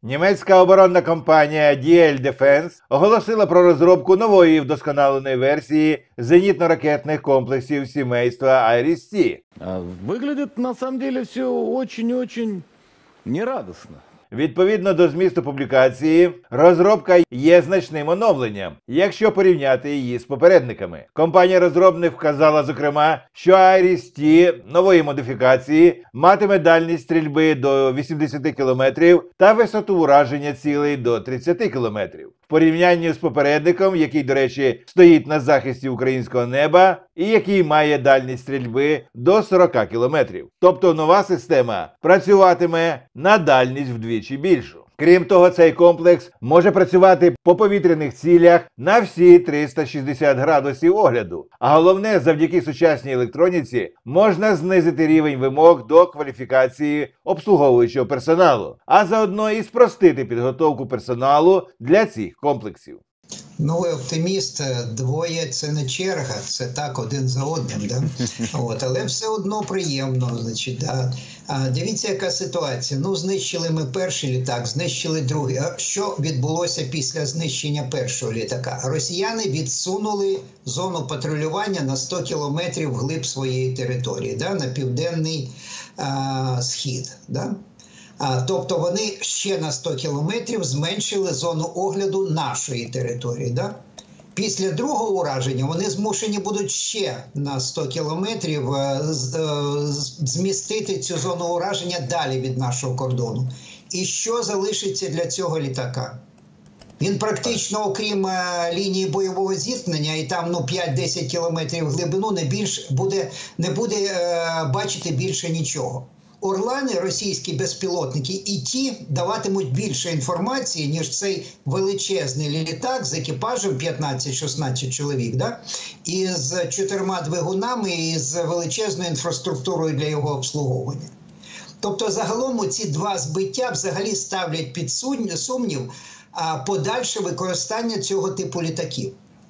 Німецька оборонна компанія DL Defense оголосила про розробку нової вдосконаленої версії зенітно-ракетних комплексів сімейства IRIS-T. Выглядит на самом деле все очень-очень нерадостно. Відповідно до змісту публікації, розробка є значним оновленням, якщо порівняти її з попередниками. Компанія-розробник вказала, зокрема, що IRIS-T нової модифікації матиме дальність стрільби до 80 км та висоту ураження цілей до 30 км. В порівнянні з попередником, який, до речі, стоїть на захисті українського неба і який має дальність стрільби до 40 км. Тобто нова система працюватиме на дальність вдвічі більшу. Крім того, цей комплекс може працювати по повітряних цілях на всі 360 градусів огляду. А головне, завдяки сучасній електроніці можна знизити рівень вимог до кваліфікації обслуговуючого персоналу, а заодно і спростити підготовку персоналу для цих комплексів. Ну, ви оптиміст, двоє – це не черга, це так один за одним, да? Але все одно приємно, значить, да. Дивіться, яка ситуація. Ну, знищили ми перший літак, знищили другий. А що відбулося після знищення першого літака? Росіяни відсунули зону патрулювання на 100 кілометрів вглиб своєї території, да? На південний схід, да? Тобто вони ще на 100 кілометрів зменшили зону огляду нашої території. Да? Після другого ураження вони змушені будуть ще на 100 кілометрів змістити цю зону ураження далі від нашого кордону. І що залишиться для цього літака? Він практично, окрім лінії бойового зіткнення, і там 5-10 кілометрів глибину, не буде бачити більше нічого. Орлани, російські безпілотники, і ті даватимуть більше інформації, ніж цей величезний літак з екіпажем 15-16 чоловік, да? І з 4 двигунами, і з величезною інфраструктурою для його обслуговування. Тобто, загалом ці два збиття взагалі ставлять під сумнів подальше використання цього типу літаків.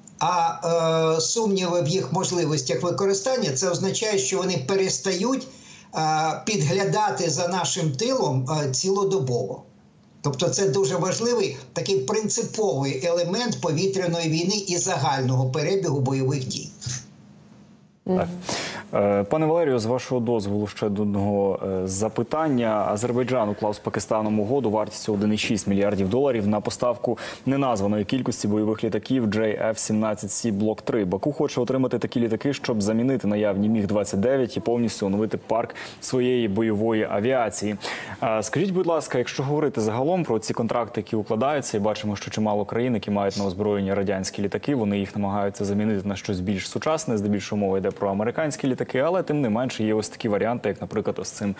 А сумніви в їх можливостях використання – це означає, що вони перестають підглядати за нашим тилом цілодобово. Тобто це дуже важливий, такий принциповий елемент повітряної війни і загального перебігу бойових дій. Так. Пане Валерію, з вашого дозволу ще до одного запитання. Азербайджан уклав з Пакистаном угоду вартістю 1,6 мільярдів доларів на поставку неназваної кількості бойових літаків JF-17C Block 3. Баку хоче отримати такі літаки, щоб замінити наявні Міг-29 і повністю оновити парк своєї бойової авіації. Скажіть, будь ласка, якщо говорити загалом про ці контракти, які укладаються, і бачимо, що чимало країн, які мають на озброєнні радянські літаки, вони їх намагаються замінити на щось більш сучасне, здебільшого мова йде про американські літаки, але тим не менше є ось такі варіанти, як, наприклад, ось цим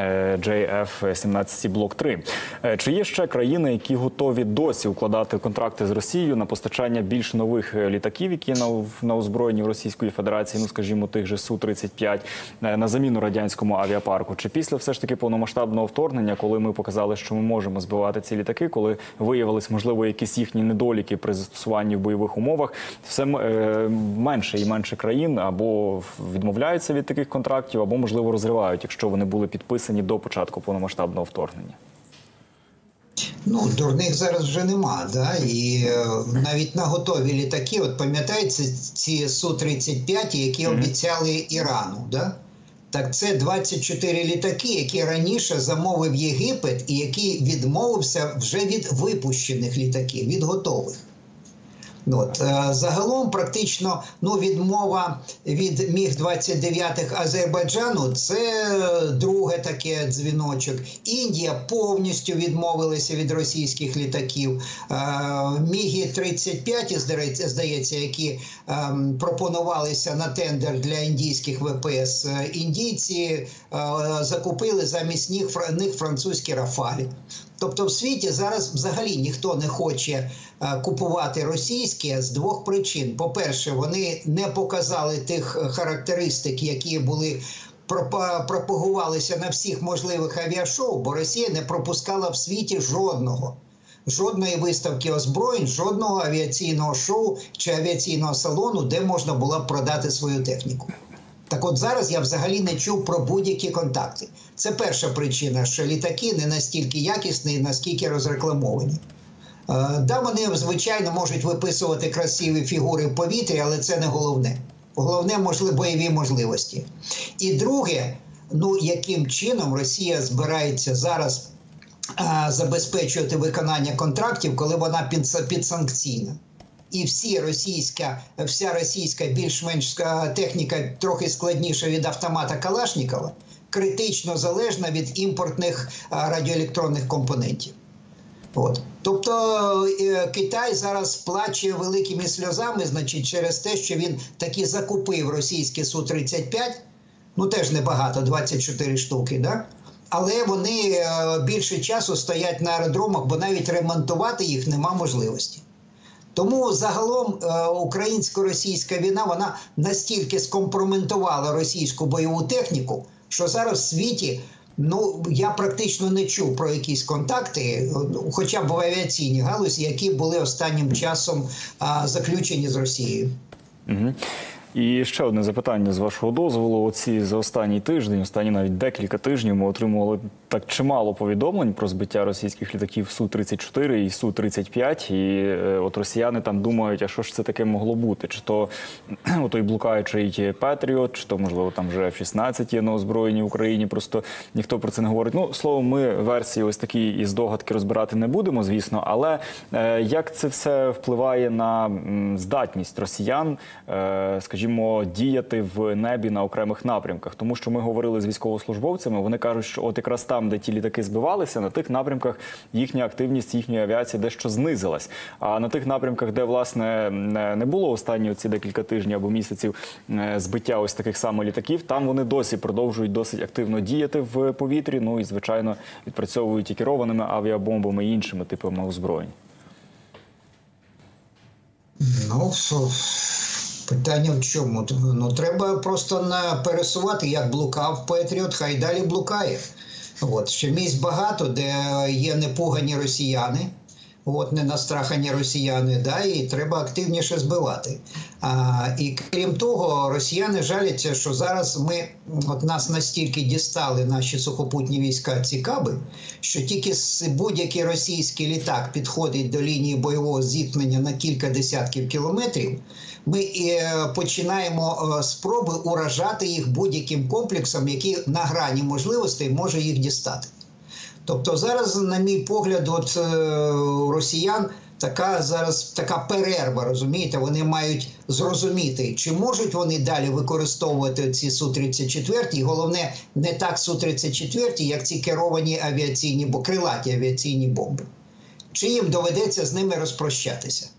JF-17C Block 3. Чи є ще країни, які готові досі укладати контракти з Росією на постачання більш нових літаків, які на озброєнні Російської Федерації, ну, скажімо, тих же Су-35, на заміну радянському авіапарку? Чи після все ж таки повномасштабного вторгнення, коли ми показали, що ми можемо збивати ці літаки, коли виявились, можливо, якісь їхні недоліки при застосуванні в бойових умовах, все менше і менше країн або відмовляються від таких контрактів, або, можливо, розривають, якщо вони були підписані до початку повномасштабного вторгнення? Ну, дурних зараз вже нема, да? І навіть на готові літаки, от пам'ятаєте ці Су-35, які обіцяли Ірану, да? Так це 24 літаки, які раніше замовив Єгипет і який відмовився вже від випущених літаків, від готових. От. Загалом практично відмова від Міг-29 Азербайджану – це друге таке дзвіночок. Індія повністю відмовилася від російських літаків. Міги-35, здається, які пропонувалися на тендер для індійських ВПС, індійці закупили замість них французькі Рафалі. Тобто в світі зараз взагалі ніхто не хоче купувати російське з двох причин. По-перше, вони не показали тих характеристик, які були пропагувалися на всіх можливих авіашоу, бо Росія не пропускала в світі жодної виставки озброєнь, жодного авіаційного шоу чи авіаційного салону, де можна було б продати свою техніку. Так от зараз я взагалі не чув про будь-які контакти. Це перша причина, що літаки не настільки якісні, наскільки розрекламовані. Да, вони, звичайно, можуть виписувати красиві фігури в повітрі, але це не головне. Головне, бойові можливості. І друге, яким чином Росія збирається зараз забезпечувати виконання контрактів, коли вона підсанкційна. І вся російська більш-менш техніка трохи складніша від автомата Калашнікова, критично залежна від імпортних радіоелектронних компонентів. От. Тобто Китай зараз плаче великими сльозами, через те, що він таки закупив російські Су-35, теж небагато, 24 штуки, да? Але вони більше часу стоять на аеродромах, бо навіть ремонтувати їх нема можливості. Тому загалом українсько-російська війна, вона настільки скомпрометувала російську бойову техніку, що зараз в світі, я практично не чув про якісь контакти, хоча б в авіаційній галузі, які були останнім часом заключені з Росією. Угу. І ще одне запитання з вашого дозволу. За останній тиждень, останні навіть декілька тижнів ми отримували так чимало повідомлень про збиття російських літаків Су-34 і Су-35. І от росіяни там думають, а що ж це таке могло бути? Чи то той блукаючий Петріот, чи то, можливо, там вже F-16 є на озброєнні в Україні. Просто ніхто про це не говорить. Словом, ми версії ось такі із догадки розбирати не будемо, звісно. Але як це все впливає на здатність росіян, скажімо, діяти в небі на окремих напрямках? Тому що ми говорили з військовослужбовцями, вони кажуть, що от якраз там, де ті літаки збивалися, на тих напрямках їхня активність, їхньої авіації дещо знизилась. А на тих напрямках, де, власне, не було останні ці декілька тижнів або місяців збиття ось таких саме літаків, там вони досі продовжують досить активно діяти в повітрі, і, звичайно, відпрацьовують і керованими авіабомбами, і іншими типами озброєнь. Питання в чому? Треба просто пересувати, як блукав Петріот, хай далі блукає. Ще місць багато, де є непугані росіяни, не настрахані росіяни, і треба активніше збивати. І крім того, росіяни жаляться, що зараз нас настільки дістали наші сухопутні війська ці каби, що тільки будь-який російський літак підходить до лінії бойового зіткнення на кілька десятків кілометрів, ми починаємо спроби уражати їх будь-яким комплексом, який на грані можливостей може їх дістати. Тобто зараз, на мій погляд, у росіян така перерва, розумієте? Вони мають зрозуміти, чи можуть вони далі використовувати ці Су-34, і головне, не так Су-34, як ці керовані крилаті авіаційні бомби. Чи їм доведеться з ними розпрощатися?